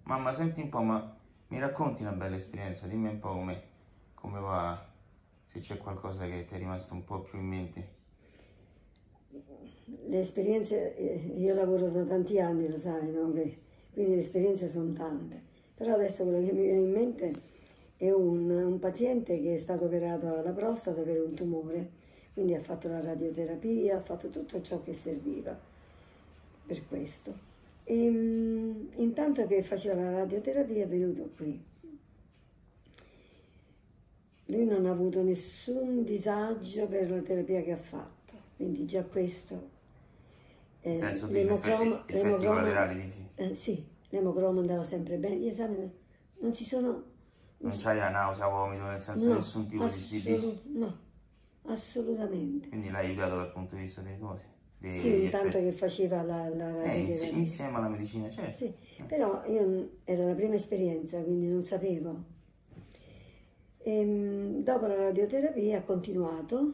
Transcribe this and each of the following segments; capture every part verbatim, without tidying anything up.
Mamma, senti un po', ma mi racconti una bella esperienza? Dimmi un po' come, come va, se c'è qualcosa che ti è rimasto un po' più in mente. Le esperienze, eh, io lavoro da tanti anni, lo sai, no? Che- Quindi le esperienze sono tante. Però adesso quello che mi viene in mente è un, un paziente che è stato operato alla prostata per un tumore, quindi ha fatto la radioterapia, ha fatto tutto ciò che serviva per questo. E, mm, intanto che faceva la radioterapia è venuto qui. Lui non ha avuto nessun disagio per la terapia che ha fatto, quindi già questo. Nel Eh, senso, dici, effe- l'emocroma, effetti l'emocroma, collaterali, dici? eh, sì, l'emocroma andava sempre bene, gli esami non si sono, non Non si- c'hai la nausea, vomito, nel senso no, nessun tipo di, di, di- assolu- no, assolutamente. Quindi l'hai aiutato dal punto di vista delle cose, Sì, degli intanto effetti. che faceva la, la Eh, insi- radioterapia. insieme alla medicina, certo. Sì, però io n- era la prima esperienza, quindi non sapevo. Ehm, dopo la radioterapia ha continuato,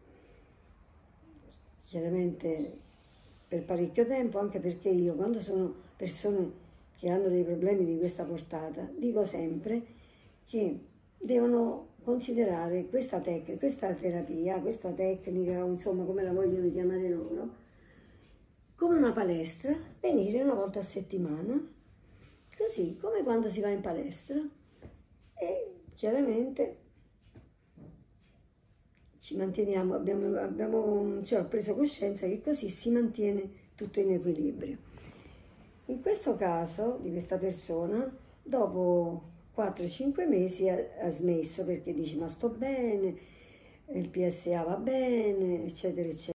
chiaramente per parecchio tempo, anche perché io quando sono persone che hanno dei problemi di questa portata, dico sempre che devono considerare questa, tec- questa terapia, questa tecnica, o insomma come la vogliono chiamare loro, come una palestra, venire una volta a settimana, così come quando si va in palestra e chiaramente ci manteniamo, abbiamo, abbiamo, cioè ho preso coscienza che così si mantiene tutto in equilibrio. In questo caso di questa persona, dopo quattro cinque mesi ha, ha smesso perché dice ma sto bene, il P S A va bene, eccetera, eccetera.